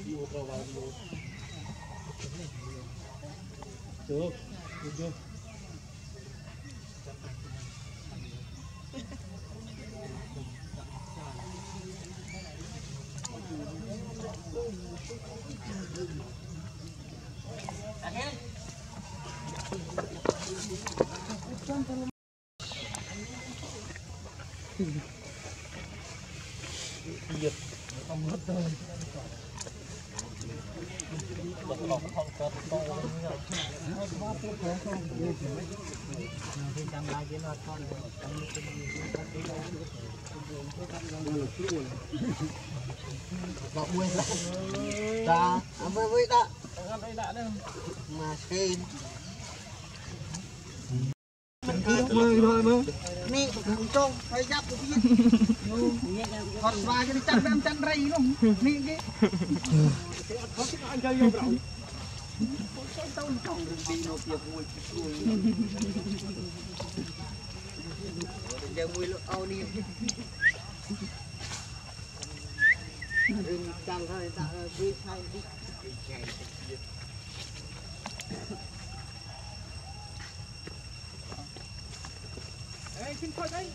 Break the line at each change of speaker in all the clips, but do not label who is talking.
Được, được. Giật không hết rồi.
Ni untung phải giáp được biết. Còn vài cái chăn rây luôn. Ni cái. Có cái anh chơi vô rồi. Tao không được đi nó tiệp mùi. Giờ mùi lo ao đi. Đừng chăn thôi ta đi thay đi. Xin thôi đấy.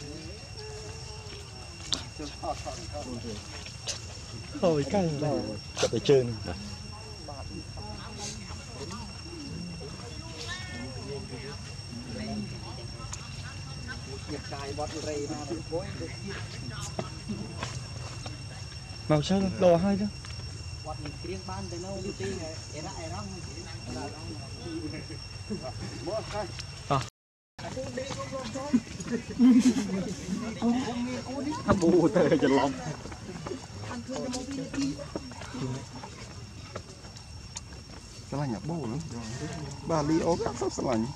Thôi căng rồi. Chặt ở trên. Màu sao đồ hai đó. Bù tê cho lòng.
Cái này nhập bù lắm. Bà ly ố các sắp lạnh.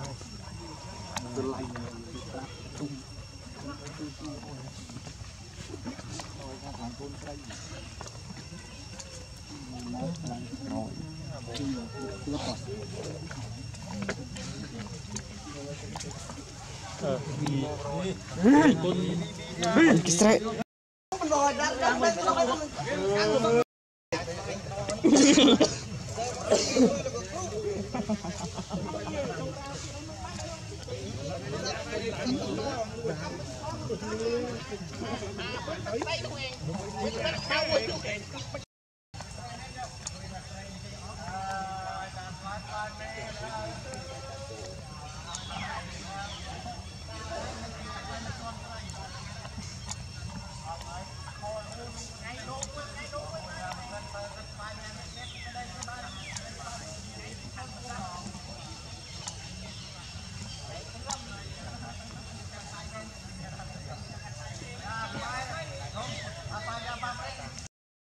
Cái stress.